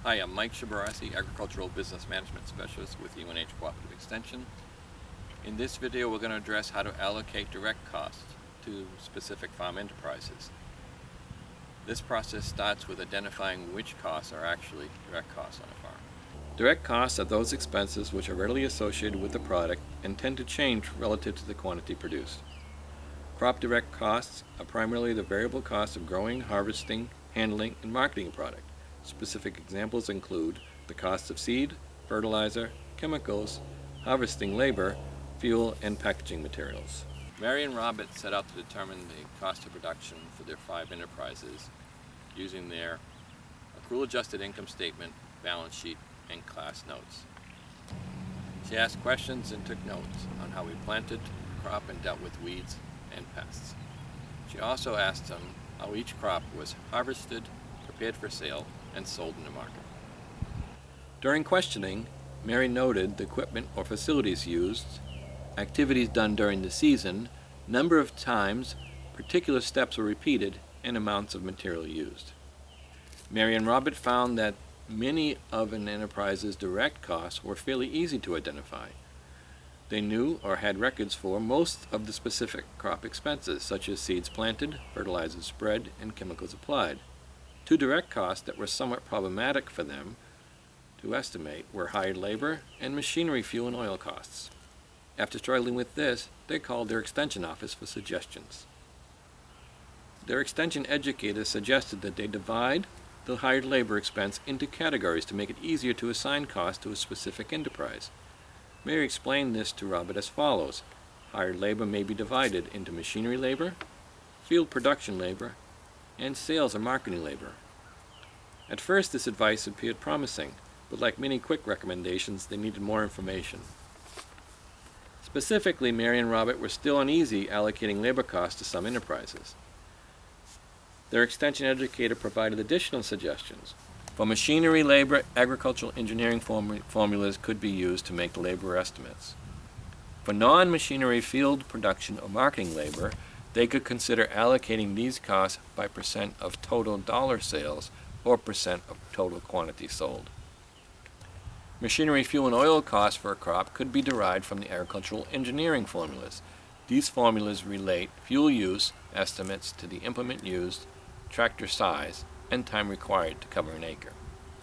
Hi, I'm Mike Shabarasi, Agricultural Business Management Specialist with UNH Cooperative Extension. In this video, we're going to address how to allocate direct costs to specific farm enterprises. This process starts with identifying which costs are actually direct costs on a farm. Direct costs are those expenses which are readily associated with the product and tend to change relative to the quantity produced. Crop direct costs are primarily the variable costs of growing, harvesting, handling, and marketing a product. Specific examples include the cost of seed, fertilizer, chemicals, harvesting labor, fuel, and packaging materials. Mary and Robert set out to determine the cost of production for their 5 enterprises using their accrual-adjusted income statement, balance sheet, and class notes. She asked questions and took notes on how we planted the crop and dealt with weeds and pests. She also asked them how each crop was harvested, prepared for sale, and sold in the market. During questioning, Mary noted the equipment or facilities used, activities done during the season, number of times particular steps were repeated, and amounts of material used. Mary and Robert found that many of an enterprise's direct costs were fairly easy to identify. They knew or had records for most of the specific crop expenses, such as seeds planted, fertilizers spread, and chemicals applied. 2 direct costs that were somewhat problematic for them to estimate were hired labor and machinery, fuel, and oil costs. After struggling with this, they called their extension office for suggestions. Their extension educator suggested that they divide the hired labor expense into categories to make it easier to assign costs to a specific enterprise. Mary explained this to Robert as follows. Hired labor may be divided into machinery labor, field production labor, and sales or marketing labor. At first, this advice appeared promising, but like many quick recommendations, they needed more information. Specifically, Mary and Robert were still uneasy allocating labor costs to some enterprises. Their extension educator provided additional suggestions. For machinery labor, agricultural engineering formulas could be used to make labor estimates. For non-machinery field production or marketing labor, they could consider allocating these costs by % of total dollar sales or % of total quantity sold. Machinery, fuel, and oil costs for a crop could be derived from the agricultural engineering formulas. These formulas relate fuel use estimates to the implement used, tractor size, and time required to cover an acre.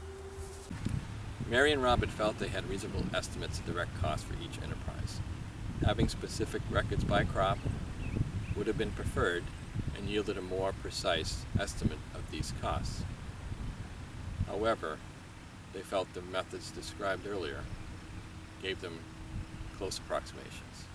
Mary and Robert felt they had reasonable estimates of direct costs for each enterprise. Having specific records by crop would have been preferred and yielded a more precise estimate of these costs. However, they felt the methods described earlier gave them close approximations.